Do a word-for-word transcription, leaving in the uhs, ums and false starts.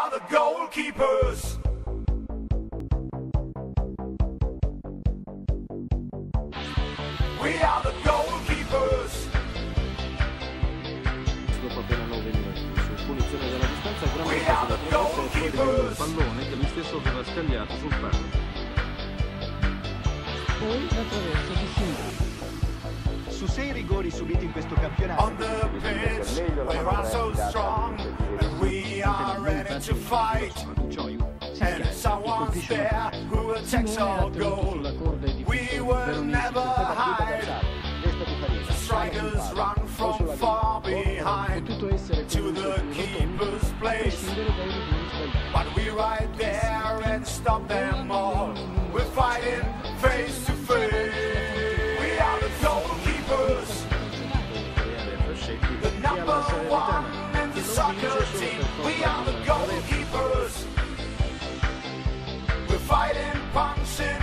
are the goalkeepers. We are the goalkeepers. Dopo appena nove minuti, su punizione della distanza, gran We parte are the della punizione del goalkeepers. pallone che lui stesso aveva scagliato sul palo. Poi la traversa di sinistra. Su sei rigori subiti in questo campionato, On the pitch, we are so strong, and we are ready to fight. And someone's there who attacks our goal. We will never hide. The strikers run from far behind to the keeper's place. But we're right there and stop them all. We're fighting face to face. We are the goalkeepers. The number one in the soccer team. We are the goalkeepers. We're fighting, punching.